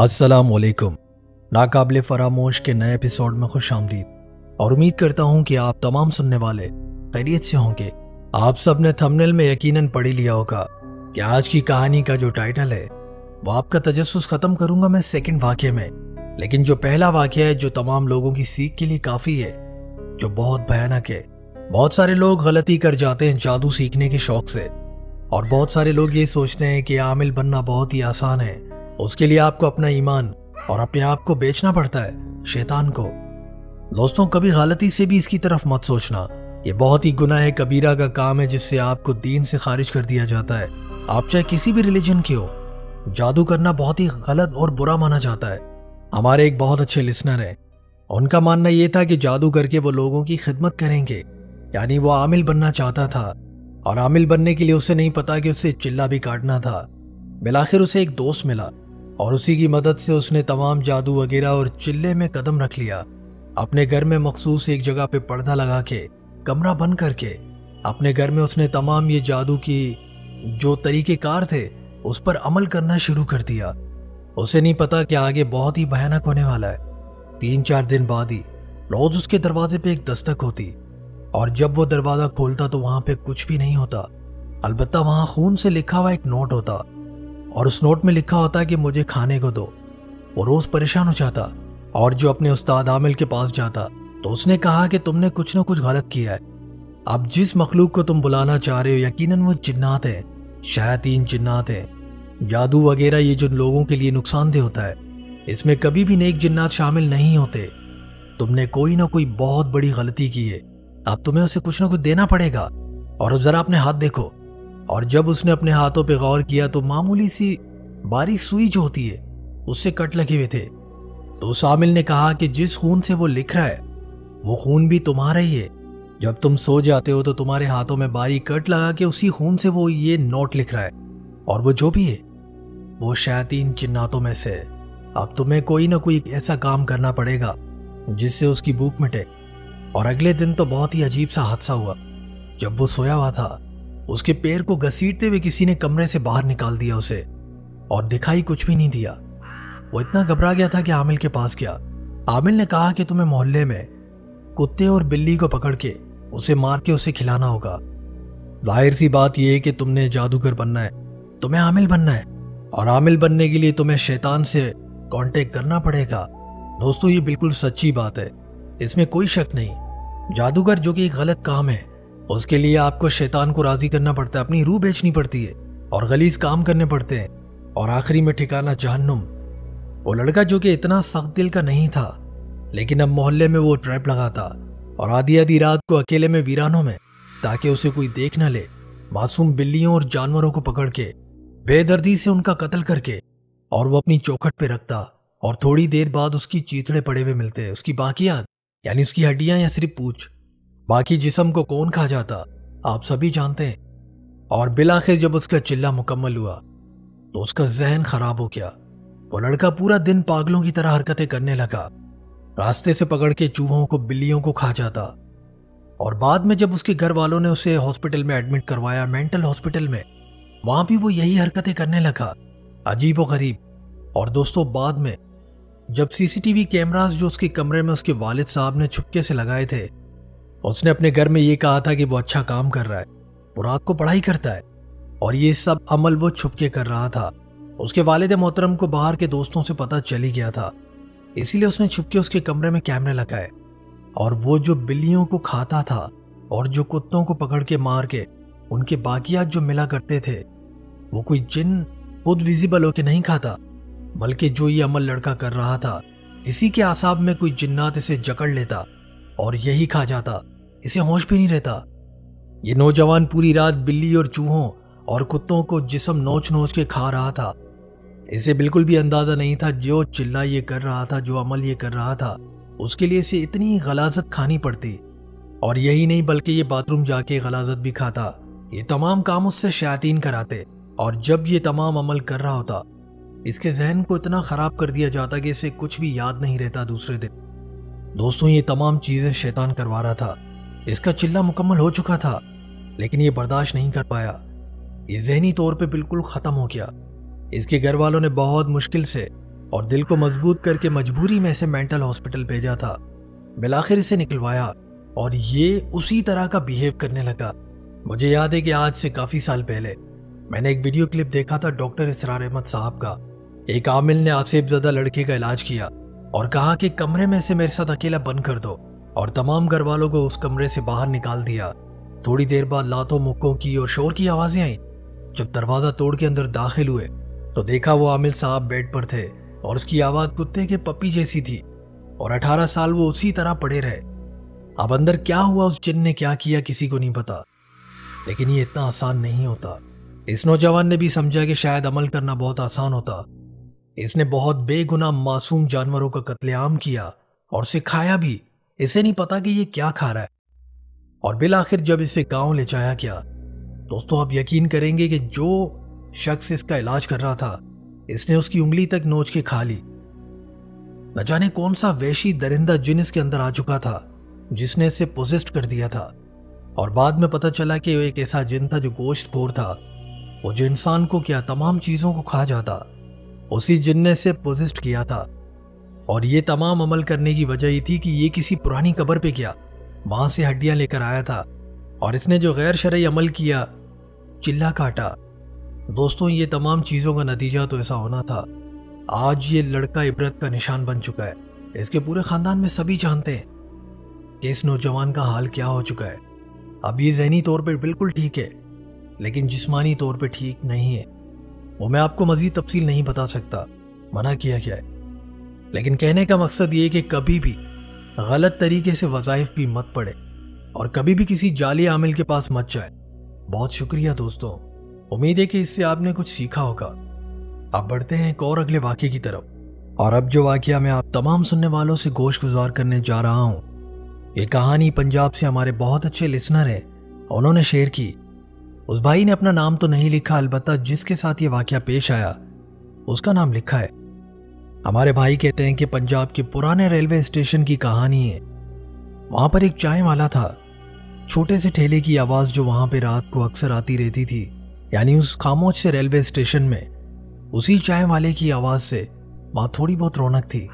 السلام علیکم۔ ناقابل فراموش کے نئے ایپیسوڈ میں خوش آمدید اور امید کرتا ہوں کہ آپ تمام سننے والے خیریت سے ہوں گے۔ آپ سب نے تھمبنیل میں یقیناً پڑھ لیا ہوگا کہ آج کی کہانی کا جو ٹائٹل ہے وہ آپ کا تجسس ختم کروں گا میں سیکنڈ واقعے میں، لیکن جو پہلا واقعہ ہے جو تمام لوگوں کی سیکھ کے لیے کافی ہے، جو بہت بھیانک ہے۔ بہت سارے لوگ غلطی کر جاتے ہیں جادو سیکھنے کے شوق سے، اور بہت سارے لوگ یہ سوچتے ہیں کہ عامل بننا بہت ہی آسان ہے، اس کے لیے آپ کو اپنا ایمان اور اپنے آپ کو بیچنا پڑتا ہے شیطان کو۔ دوستوں، کبھی غلطی سے بھی اس کی طرف مت سوچنا، یہ بہت ہی گناہ کبیرہ کا کام ہے جس سے آپ کو دین سے خارج کر دیا جاتا ہے، آپ چاہے کسی بھی ریلیجن کے ہو۔ جادو کرنا بہت ہی غلط اور برا مانا جاتا ہے۔ ہمارے ایک بہت اچھے لسنر ہیں، ان کا ماننا یہ تھا کہ جادو کر کے وہ لوگوں کی خدمت کریں گے، یعنی وہ عامل بننا چاہتا تھا، اور عامل بننے کے لیے اسے نہیں پتا کہ اسے چلہ بھی کاٹنا تھا۔ بالآخر اسے ایک دوست ملا اور اسی کی مدد سے اس نے تمام جادو وغیرہ اور چلے میں قدم رکھ لیا۔ اپنے گھر میں مخصوص ایک جگہ پہ پردہ لگا کے، کمرہ بند کر کے، اپنے گھر میں اس نے تمام یہ جادو کی جو طریقہ کار تھے اس پر عمل کرنا شروع کر دیا۔ اسے نہیں پتا کہ آگے بہت ہی بھیانک ہونے والا ہے۔ 3-4 دن بعد ہی روز اس کے دروازے پہ ایک دستک ہوتی، اور جب وہ دروازہ کھولتا تو وہاں پہ کچھ بھی نہیں ہوتا، البتہ وہاں خون سے لکھا ہوا ایک نوٹ ہوتا، اور اس نوٹ میں لکھا ہوتا کہ مجھے کھانے کو دو۔ وہ روز پریشان ہو جاتا اور جو اپنے استاد عامل کے پاس جاتا تو اس نے کہا کہ تم نے کچھ نہ کچھ غلط کیا ہے۔ اب جس مخلوق کو تم بلانا چاہ رہے ہو یقیناً وہ جنات ہیں، شیاطین جنات ہیں۔ جادو وغیرہ یہ جو لوگوں کے لیے نقصان دہ ہوتا ہے، اس میں کبھی بھی نیک جنات شامل نہیں ہوتے۔ تم نے کوئی نہ کوئی بہت بڑی غلطی کی ہے، اب تمہیں اسے کچھ نہ کچھ دینا پڑے گا، اور ذرا اپنے ہاتھ دیکھو۔ اور جب اس نے اپنے ہاتھوں پہ غور کیا تو معمولی سی باریک سوئی جو ہوتی ہے اس سے کٹ لگے ہوئے تھے۔ تو اس عامل نے کہا کہ جس خون سے وہ لکھ رہا ہے وہ خون بھی تمہارا ہی ہے۔ جب تم سو جاتے ہو تو تمہارے ہاتھوں میں باریک کٹ لگا کے اسی خون سے وہ یہ نوٹ لکھ رہا ہے، اور وہ جو بھی ہے وہ شیاطین جناتوں میں سے ہے۔ اب تمہیں کوئی نہ کوئی ایسا کام کرنا پڑے گا جس سے اس کی بھوک مٹے۔ اور اگلے دن تو بہت ہی عجیب سا حادثہ ہوا۔ جب وہ سویا ہوا تھا اس کے پیر کو گھسیٹتے ہوئے کسی نے کمرے سے باہر نکال دیا اسے، اور دکھائی کچھ بھی نہیں دیا۔ وہ اتنا گھبرا گیا تھا کہ عامل کے پاس گیا۔ عامل نے کہا کہ تمہیں محلے میں کتے اور بلی کو پکڑ کے اسے مار کے اسے کھلانا ہوگا۔ ظاہر سی بات یہ ہے کہ تم نے جادوگر بننا ہے، تمہیں عامل بننا ہے، اور عامل بننے کے لیے تمہیں شیطان سے کانٹیکٹ کرنا پڑے گا۔ دوستو، یہ بالکل سچی بات ہے، اس میں کوئی شک نہیں۔ جادوگر جو کہ ایک غلط کام ہے، اس کے لیے آپ کو شیطان کو راضی کرنا پڑتا ہے، اپنی روح بیچنی پڑتی ہے، اور غلیظ کام کرنے پڑتے ہیں، اور آخری میں ٹھکانہ جہنم۔ وہ لڑکا جو کہ اتنا سخت دل کا نہیں تھا، لیکن اب محلے میں وہ ٹریپ لگاتا، اور آدھی رات کو اکیلے میں ویرانوں میں، تاکہ اسے کوئی دیکھ نہ لے، معصوم بلیوں اور جانوروں کو پکڑ کے بے دردی سے ان کا قتل کر کے، اور وہ اپنی چوکھٹ پہ رکھتا، اور تھوڑی دیر بعد اس کی چیتڑے پڑے ہوئے ملتے، اس کی باقیات یعنی اس کی ہڈیاں یا صرف پوچھ، باقی جسم کو کون کھا جاتا آپ سبھی جانتے ہیں۔ اور بالآخر جب اس کا چلہ مکمل ہوا تو اس کا ذہن خراب ہو گیا۔ وہ لڑکا پورا دن پاگلوں کی طرح حرکتیں کرنے لگا، راستے سے پکڑ کے چوہوں کو بلیوں کو کھا جاتا، اور بعد میں جب اس کے گھر والوں نے اسے ہاسپٹل میں ایڈمٹ کروایا، مینٹل ہاسپٹل میں، وہاں بھی وہ یہی حرکتیں کرنے لگا، عجیب و غریب۔ اور دوستوں، بعد میں جب CCTV کیمراز جو اس کے کمرے میں اس کے والد صاحب نے چھپکے سے لگائے تھے، اس نے اپنے گھر میں یہ کہا تھا کہ وہ اچھا کام کر رہا ہے، وہ رات کو پڑھائی کرتا ہے، اور یہ سب عمل وہ چھپ کے کر رہا تھا۔ اس کے والد محترم کو باہر کے دوستوں سے پتہ چلی گیا تھا، اسی لیے اس نے چھپ کے اس کے کمرے میں کیمرے لگائے، اور وہ جو بلیوں کو کھاتا تھا اور جو کتوں کو پکڑ کے مار کے ان کے باقیات جو ملا کرتے تھے، وہ کوئی جن خود ویزیبل ہو کے نہیں کھاتا، بلکہ جو یہ عمل لڑکا کر رہا تھا اسی کے اعصاب میں کوئی جنات اسے جکڑ لیتا اور یہی کھا جاتا، اسے ہوش بھی نہیں رہتا۔ یہ نوجوان پوری رات بلی اور چوہوں اور کتوں کو جسم نوچ نوچ کے کھا رہا تھا۔ اسے بالکل بھی اندازہ نہیں تھا جو چلہ یہ کر رہا تھا، جو عمل یہ کر رہا تھا، اس کے لیے اسے اتنی غلاظت کھانی پڑتی، اور یہی نہیں بلکہ یہ باتھ روم جا کے غلاظت بھی کھاتا۔ یہ تمام کام اس سے شیاطین کراتے، اور جب یہ تمام عمل کر رہا ہوتا اس کے ذہن کو اتنا خراب کر دیا جاتا کہ اسے کچھ بھی یاد نہیں رہتا دوسرے دن۔ دوستوں، یہ تمام چیزیں شیطان کروا رہا تھا۔ اس کا چلہ مکمل ہو چکا تھا، لیکن یہ برداشت نہیں کر پایا، یہ ذہنی طور پہ بالکل ختم ہو گیا۔ اس کے گھر والوں نے بہت مشکل سے اور دل کو مضبوط کر کے مجبوری میں اسے مینٹل ہاسپٹل بھیجا تھا۔ بالآخر اسے نکلوایا اور یہ اسی طرح کا بیہیو کرنے لگا۔ مجھے یاد ہے کہ آج سے کافی سال پہلے میں نے ایک ویڈیو کلپ دیکھا تھا ڈاکٹر اسرار احمد صاحب کا۔ ایک عامل نے آصف زدہ لڑکے کا علاج کیا اور کہا کہ کمرے میں سے میرے ساتھ اکیلا بند کر دو، اور تمام گھر والوں کو اس کمرے سے باہر نکال دیا۔ تھوڑی دیر بعد لاتوں مکوں کی اور شور کی آوازیں آئیں۔ جب دروازہ توڑ کے اندر داخل ہوئے تو دیکھا وہ عامل صاحب بیڈ پر تھے اور اس کی آواز کتے کے پپی جیسی تھی، اور 18 سال وہ اسی طرح پڑے رہے۔ اب اندر کیا ہوا، اس جن نے کیا کیا، کسی کو نہیں پتا، لیکن یہ اتنا آسان نہیں ہوتا۔ اس نوجوان نے بھی سمجھا کہ شاید عمل کرنا بہت آسان ہوتا۔ اس نے بہت بے گناہ معصوم جانوروں کا قتل عام کیا اور اسے کھایا بھی۔ اسے نہیں پتا کہ یہ کیا کھا رہا ہے۔ اور بالآخر جب اسے گاؤں لے جایا گیا، دوستوں آپ یقین کریں گے کہ جو شخص اس کا علاج کر رہا تھا، اس نے اس کی انگلی تک نوچ کے کھا لی۔ نہ جانے کون سا وحشی درندہ جن اس کے اندر آ چکا تھا جس نے اسے پوزیسڈ کر دیا تھا۔ اور بعد میں پتہ چلا کہ وہ ایک ایسا جن تھا جو گوشت خور تھا، وہ جو انسان کو کیا تمام چیزوں کو کھا جاتا، اسی جن نے اسے پوزیسڈ کیا تھا۔ اور یہ تمام عمل کرنے کی وجہ یہ تھی کہ یہ کسی پرانی قبر پہ گیا، وہاں سے ہڈیاں لے کر آیا تھا، اور اس نے جو غیر شرعی عمل کیا، چلا کاٹا۔ دوستوں یہ تمام چیزوں کا نتیجہ تو ایسا ہونا تھا۔ آج یہ لڑکا عبرت کا نشان بن چکا ہے۔ اس کے پورے خاندان میں سبھی جانتے ہیں کہ اس نوجوان کا حال کیا ہو چکا ہے۔ اب یہ ذہنی طور پہ بالکل ٹھیک ہے، لیکن جسمانی طور پہ ٹھیک نہیں ہے۔ وہ میں آپ کو مزید تفصیل نہیں بتا سکتا، منع کیا گیا ہے، لیکن کہنے کا مقصد یہ کہ کبھی بھی غلط طریقے سے وظائف بھی مت پڑے اور کبھی بھی کسی جعلی عامل کے پاس مت جائے۔ بہت شکریہ دوستوں، امید ہے کہ اس سے آپ نے کچھ سیکھا ہوگا۔ اب بڑھتے ہیں ایک اور اگلے واقعے کی طرف، اور اب جو واقعہ میں آپ تمام سننے والوں سے گوش گزار کرنے جا رہا ہوں، یہ کہانی پنجاب سے ہمارے بہت اچھے لسنر ہیں، انہوں نے شیئر کی۔ اس بھائی نے اپنا نام تو نہیں لکھا، البتہ جس کے ساتھ یہ واقعہ پیش آیا اس کا نام لکھا ہے۔ ہمارے بھائی کہتے ہیں کہ پنجاب کے پرانے ریلوے اسٹیشن کی کہانی ہے۔ وہاں پر ایک چائے والا تھا، چھوٹے سے ٹھیلے کی آواز جو وہاں پہ رات کو اکثر آتی رہتی تھی، یعنی اس خاموش سے ریلوے اسٹیشن میں اسی چائے والے کی آواز سے وہاں تھوڑی بہت رونق تھی۔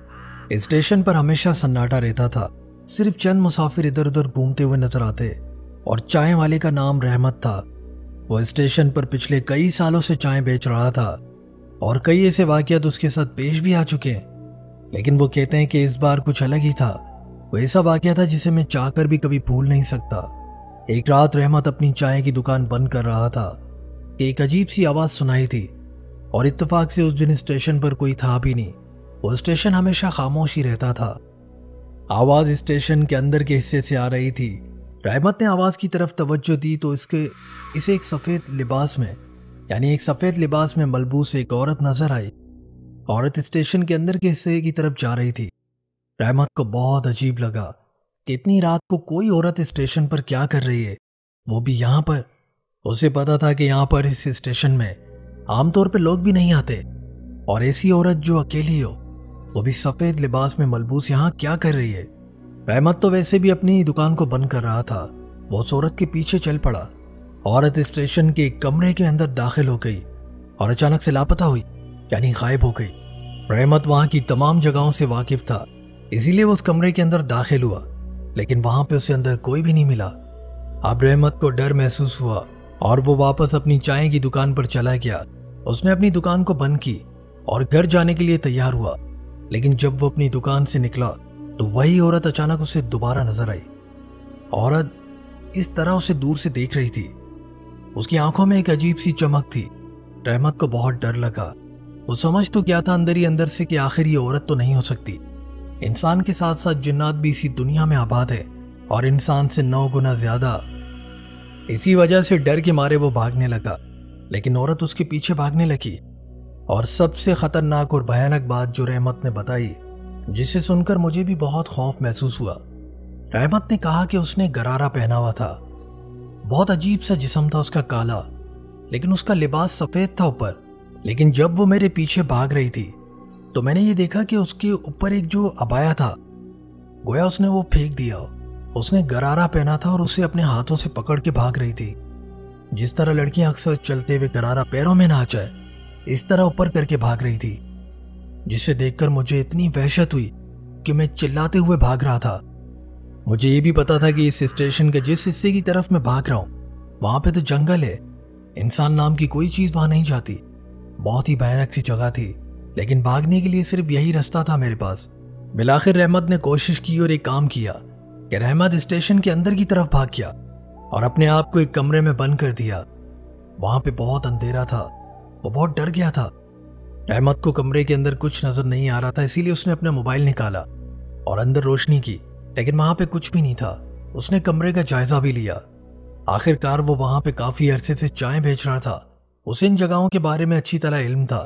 اسٹیشن پر ہمیشہ سناٹا رہتا تھا، صرف چند مسافر ادھر ادھر گھومتے ہوئے نظر آتے، اور چائے والے کا نام رحمت تھا۔ وہ اسٹیشن پر پچھلے کئی سالوں سے چائے بیچ رہا تھا، اور کئی ایسے واقعات اس کے ساتھ پیش بھی آ چکے ہیں، لیکن وہ کہتے ہیں کہ اس بار کچھ الگ ہی تھا۔ وہ ایسا واقعہ تھا جسے میں چاہ کر بھی کبھی بھول نہیں سکتا۔ ایک رات رحمت اپنی چائے کی دکان بند کر رہا تھا کہ ایک عجیب سی آواز سنائی تھی، اور اتفاق سے اس دن اسٹیشن پر کوئی تھا بھی نہیں۔ وہ اسٹیشن ہمیشہ خاموش ہی رہتا تھا۔ آواز اسٹیشن کے اندر کے حصے سے آ رہی تھی۔ رحمت نے آواز کی طرف توجہ دی تو اسے ایک سفید لباس میں ملبوس ایک عورت نظر آئی۔ عورت اسٹیشن کے اندر کے حصے کی طرف جا رہی تھی۔ رحمت کو بہت عجیب لگا کہ اتنی رات کو کوئی عورت اسٹیشن پر کیا کر رہی ہے، وہ بھی یہاں پر۔ اسے پتا تھا کہ یہاں پر اس اسٹیشن میں عام طور پہ لوگ بھی نہیں آتے، اور ایسی عورت جو اکیلی ہو، وہ بھی سفید لباس میں ملبوس، یہاں کیا کر رہی ہے۔ رحمت تو ویسے بھی اپنی دکان کو بند کر رہا تھا، وہ اس عورت کے پیچھے چل پڑا۔ عورت اسٹیشن کے ایک کمرے کے اندر داخل ہو گئی اور اچانک سے لاپتہ ہوئی، یعنی غائب ہو گئی۔ رحمت وہاں کی تمام جگہوں سے واقف تھا، اسی لیے وہ اس کمرے کے اندر داخل ہوا، لیکن وہاں پہ اسے اندر کوئی بھی نہیں ملا۔ اب رحمت کو ڈر محسوس ہوا اور وہ واپس اپنی چائے کی دکان پر چلا گیا۔ اس نے اپنی دکان کو بند کی اور گھر جانے کے لیے تیار ہوا، لیکن جب وہ اپنی دکان سے نکلا تو وہی عورت اچانک اسے دوبارہ نظر آئی۔ عورت اس طرح اسے دور سے دیکھ رہی تھی، اس کی آنکھوں میں ایک عجیب سی چمک تھی۔ رحمت کو بہت ڈر لگا۔ وہ سمجھ تو کیا تھا اندر ہی اندر سے کہ آخر یہ عورت تو نہیں ہو سکتی، انسان کے ساتھ ساتھ جنات بھی اسی دنیا میں آباد ہے، اور انسان سے 9 گنا زیادہ۔ اسی وجہ سے ڈر کے مارے وہ بھاگنے لگا، لیکن عورت اس کے پیچھے بھاگنے لگی۔ اور سب سے خطرناک اور بھیانک بات جو رحمت نے بتائی، جسے سن کر مجھے بھی بہت خوف محسوس ہوا۔ رحمت نے کہا کہ اس نے غرارہ پہنا ہوا تھا، بہت عجیب سا جسم تھا اس کا کالا، لیکن اس کا لباس سفید تھا اوپر۔ لیکن جب وہ میرے پیچھے بھاگ رہی تھی تو میں نے یہ دیکھا کہ اس کے اوپر ایک جو عبایا تھا، گویا اس نے وہ پھینک دیا۔ اس نے غرارہ پہنا تھا اور اسے اپنے ہاتھوں سے پکڑ کے بھاگ رہی تھی، جس طرح لڑکیاں اکثر چلتے ہوئے غرارہ پیروں میں نہ آ جائے، اس طرح اوپر کر کے بھاگ رہی تھی۔ जिसे देखकर मुझे इतनी वहशत हुई कि मैं चिल्लाते हुए भाग रहा था। मुझे ये भी पता था कि इस स्टेशन के जिस हिस्से की तरफ मैं भाग रहा हूँ वहां पे तो जंगल है, इंसान नाम की कोई चीज वहां नहीं जाती। बहुत ही भयानक सी जगह थी, लेकिन भागने के लिए सिर्फ यही रास्ता था मेरे पास। बिलाखिर रहमत ने कोशिश की और एक काम किया कि रहमत स्टेशन के अंदर की तरफ भाग गया और अपने आप को एक कमरे में बंद कर दिया। वहां पे बहुत अंधेरा था, वो बहुत डर गया था। रहमत को कमरे के अंदर कुछ नजर नहीं आ रहा था, इसीलिए उसने अपना मोबाइल निकाला और अंदर रोशनी की, लेकिन वहां पे कुछ भी नहीं था। उसने कमरे का जायजा भी लिया। आखिरकार वो वहां पे काफी अरसे से चाय बेच रहा था। उसे इन जगहों के बारे में अच्छी तरह इल्म था,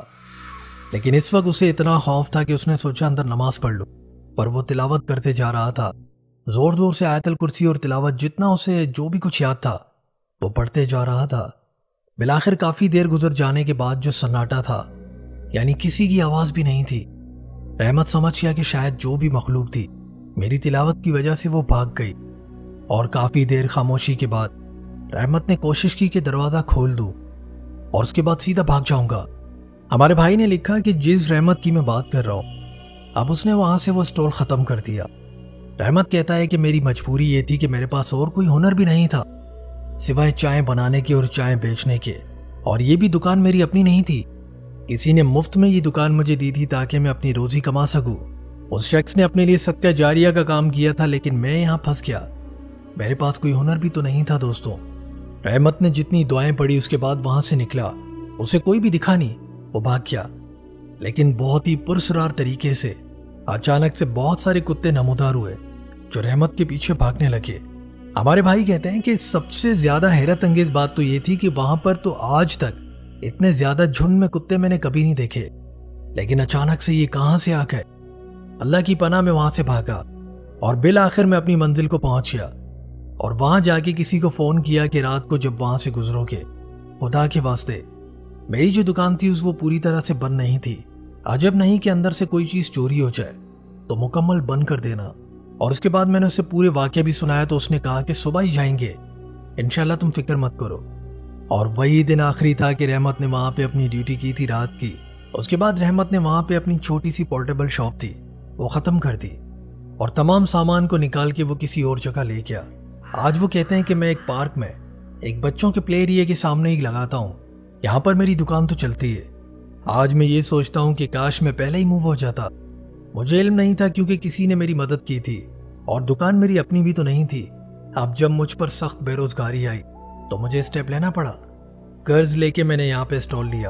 लेकिन इस वक्त उसे इतना खौफ था कि उसने सोचा अंदर नमाज पढ़ लूं। पर वो तिलावत करते जा रहा था, जोर जोर से आयतल कुर्सी और तिलावत, जितना उसे जो भी कुछ याद था वो पढ़ते जा रहा था। बिलाखिर काफी देर गुजर जाने के बाद जो सन्नाटा था, यानी किसी की आवाज भी नहीं थी, रहमत समझ गया कि शायद जो भी मखलूक थी मेरी तिलावत की वजह से वो भाग गई। और काफी देर खामोशी के बाद रहमत ने कोशिश की कि दरवाजा खोल दूं और उसके बाद सीधा भाग जाऊंगा। हमारे भाई ने लिखा कि जिस रहमत की मैं बात कर रहा हूं, अब उसने वहां से वो स्टॉल खत्म कर दिया। रहमत कहता है कि मेरी मजबूरी ये थी कि मेरे पास और कोई हुनर भी नहीं था सिवाय चाय बनाने के और चाय बेचने के, और ये भी दुकान मेरी अपनी नहीं थी। किसी ने मुफ्त में ये दुकान मुझे दी थी ताकि मैं अपनी रोजी कमा सकूं। उस शख्स ने अपने लिए सदका जारिया का काम किया था, लेकिन मैं यहां फंस गया। मेरे पास कोई हुनर भी तो नहीं था दोस्तों। रहमत ने जितनी दुआएं पढ़ी उसके बाद वहां से निकला। उसे कोई भी दिखा नहीं, वो भाग गया, लेकिन बहुत ही पुरसरार तरीके से। अचानक से बहुत सारे कुत्ते नमूदार हुए जो रहमत के पीछे भागने लगे। हमारे भाई कहते हैं कि सबसे ज्यादा हैरत अंगेज बात तो ये थी कि वहां पर तो आज तक इतने ज्यादा झुंड में कुत्ते मैंने कभी नहीं देखे, लेकिन अचानक से ये कहां से आ गए। अल्लाह की पनाह में वहां से भागा और बिल आखिर में अपनी मंजिल को पहुंच गया और वहां जाके किसी को फोन किया कि रात को जब वहां से गुजरोगे, खुदा के वास्ते मेरी जो दुकान थी वो पूरी तरह से बंद नहीं थी। अजब नहीं कि अंदर से कोई चीज चोरी हो जाए तो मुकम्मल बंद कर देना। और उसके बाद मैंने उससे पूरे वाकया भी सुनाया तो उसने कहा कि सुबह ही जाएंगे, इंशाल्लाह तुम फिक्र मत करो। और वही दिन आखिरी था कि रहमत ने वहां पे अपनी ड्यूटी की थी रात की। उसके बाद रहमत ने वहां पे अपनी छोटी सी पोर्टेबल शॉप थी वो खत्म कर दी और तमाम सामान को निकाल के वो किसी और जगह ले गया। आज वो कहते हैं कि मैं एक पार्क में एक बच्चों के प्ले एरिया के सामने ही लगाता हूँ, यहाँ पर मेरी दुकान तो चलती है। आज मैं ये सोचता हूँ कि काश मैं पहले ही मूव हो जाता। मुझे इल्म नहीं था क्योंकि किसी ने मेरी मदद की थी और दुकान मेरी अपनी भी तो नहीं थी। अब जब मुझ पर सख्त बेरोजगारी आई तो मुझे स्टेप लेना पड़ा। कर्ज लेके मैंने यहाँ पे स्टॉल लिया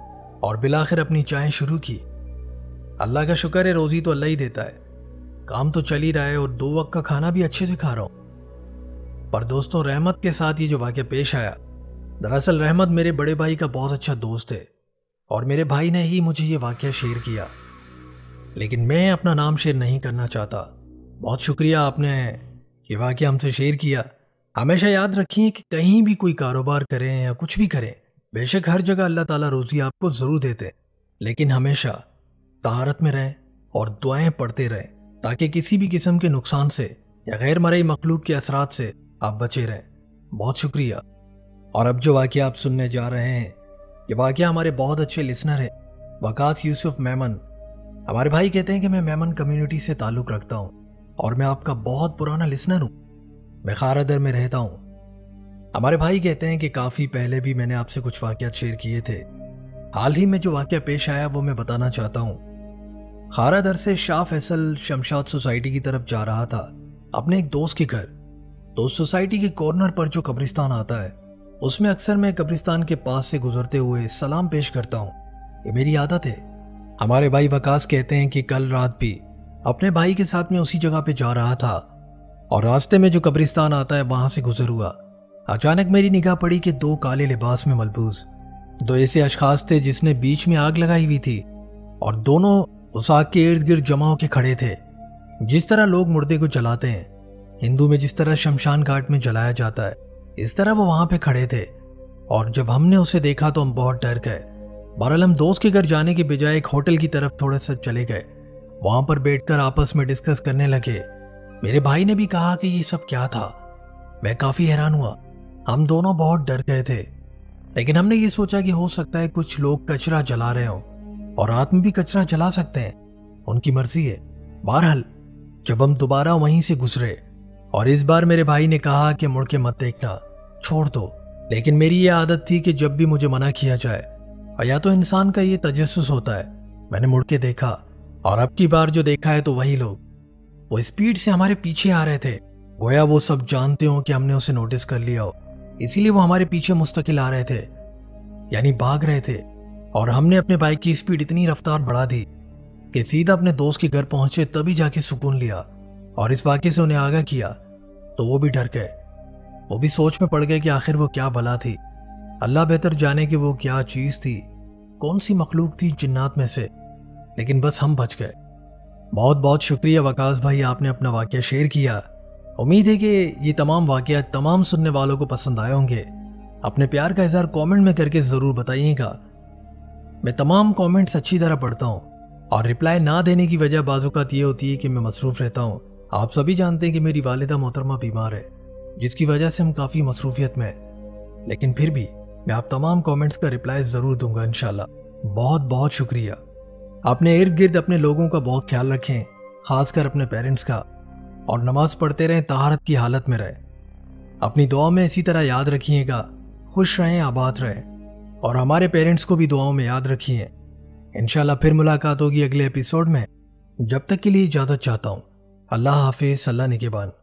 और बिलाखिर अपनी चाय शुरू की। अल्लाह का शुक्र है, रोजी तो अल्लाह ही देता है, काम तो चल ही रहा है और 2 वक्त का खाना भी अच्छे से खा रहा हूँ। पर दोस्तों, रहमत के साथ ये जो वाक़या पेश आया, दरअसल रहमत मेरे बड़े भाई का बहुत अच्छा दोस्त है और मेरे भाई ने ही मुझे ये वाक़या शेयर किया, लेकिन मैं अपना नाम शेयर नहीं करना चाहता। बहुत शुक्रिया आपने ये वाक़या हमसे शेयर किया। हमेशा याद रखिए कि कहीं भी कोई कारोबार करें या कुछ भी करें, बेशक हर जगह अल्लाह ताला रोज़ी आपको ज़रूर देते, लेकिन हमेशा तारत में रहें और दुआएं पढ़ते रहें ताकि किसी भी किस्म के नुकसान से या गैर मरई मखलूक के असरात से आप बचे रहें। बहुत शुक्रिया। और अब जो वाक़या आप सुनने जा रहे हैं, ये वाक़या हमारे बहुत अच्छे लिसनर हैं वकास यूसुफ मेमन। हमारे भाई कहते हैं कि मैं मेमन कम्युनिटी से ताल्लुक़ रखता हूँ और मैं आपका बहुत पुराना लिसनर हूँ। मैं खारादर में रहता हूँ। हमारे भाई कहते हैं कि काफ़ी पहले भी मैंने आपसे कुछ वाक़यात शेयर किए थे। हाल ही में जो वाक़या पेश आया वो मैं बताना चाहता हूँ। खारादर से शाह फैसल शमशाद सोसाइटी की तरफ जा रहा था अपने एक दोस्त के घर। तो उस सोसाइटी के कॉर्नर पर जो कब्रिस्तान आता है, उसमें अक्सर मैं कब्रिस्तान के पास से गुजरते हुए सलाम पेश करता हूँ, ये मेरी आदत है। हमारे भाई वकास कहते हैं कि कल रात भी अपने भाई के साथ में उसी जगह पे जा रहा था और रास्ते में जो कब्रिस्तान आता है वहां से गुजर हुआ। अचानक मेरी निगाह पड़ी कि 2 काले लिबास में मलबूस 2 ऐसे अशखास थे जिसने बीच में आग लगाई हुई थी और दोनों उस आग के इर्द गिर्द जमा होकर खड़े थे। जिस तरह लोग मुर्दे को जलाते हैं, हिंदू में जिस तरह शमशान घाट में जलाया जाता है, इस तरह वो वहां पे खड़े थे। और जब हमने उसे देखा तो हम बहुत डर गए। बहरहाल हम दोस्त के घर जाने के बजाय एक होटल की तरफ थोड़ा सा चले गए। वहां पर बैठकर आपस में डिस्कस करने लगे। मेरे भाई ने भी कहा कि ये सब क्या था। मैं काफी हैरान हुआ। हम दोनों बहुत डर गए थे, लेकिन हमने ये सोचा कि हो सकता है कुछ लोग कचरा जला रहे हों। اور رات میں بھی کچرا جلا سکتے ہیں، ان کی مرضی ہے۔ بہرحال جب ہم دوبارہ وہیں سے گزرے اور اس بار میرے بھائی نے کہا کہ مڑ کے مت دیکھنا، چھوڑ دو، لیکن میری یہ عادت تھی کہ جب بھی مجھے منع کیا جائے، اور یا تو انسان کا یہ تجسس ہوتا ہے، میں نے مڑ کے دیکھا اور اب کی بار جو دیکھا ہے تو وہی لوگ وہ اسپیڈ سے ہمارے پیچھے آ رہے تھے، گویا وہ سب جانتے ہوں کہ ہم نے اسے نوٹس کر لیا ہو، اسی لیے وہ ہمارے پیچھے مستقل آ رہے تھے، یعنی بھاگ رہے تھے۔ اور ہم نے اپنے بائک کی اسپیڈ اتنی رفتار بڑھا دی کہ سیدھا اپنے دوست کے گھر پہنچے، تبھی جا کے سکون لیا اور اس واقعے سے انہیں آگاہ کیا تو وہ بھی ڈر گئے، وہ بھی سوچ میں پڑ گئے کہ آخر وہ کیا بلا تھی۔ اللہ بہتر جانے کہ وہ کیا چیز تھی، کون سی مخلوق تھی جنات میں سے، لیکن بس ہم بچ گئے۔ بہت بہت شکریہ وکاس بھائی، آپ نے اپنا واقعہ شیئر کیا۔ امید ہے کہ یہ تمام واقعات تمام سننے والوں کو پسند آئے ہوں گے۔ اپنے پیار کا اظہار کامنٹ میں کر کے ضرور بتائیے گا۔ میں تمام کامنٹس اچھی طرح پڑھتا ہوں اور رپلائی نہ دینے کی وجہ بعض اوقات یہ ہوتی ہے کہ میں مصروف رہتا ہوں۔ آپ سبھی جانتے ہیں کہ میری والدہ محترمہ بیمار ہے، جس کی وجہ سے ہم کافی مصروفیت میں ہیں، لیکن پھر بھی میں آپ تمام کامنٹس کا رپلائی ضرور دوں گا انشاءاللہ۔ بہت بہت شکریہ۔ اپنے ارد گرد اپنے لوگوں کا بہت خیال رکھیں، خاص کر اپنے پیرنٹس کا، اور نماز پڑھتے رہیں، طہارت کی حالت میں رہیں۔ اپنی دعا میں اسی طرح یاد رکھیے گا، خوش رہیں، آباد رہیں، اور ہمارے پیرنٹس کو بھی دعاؤں میں یاد رکھیے۔ انشاءاللہ پھر ملاقات ہوگی اگلے ایپیسوڈ میں، جب تک کے لیے اجازت چاہتا ہوں۔ اللہ حافظ، اللہ نگہبان۔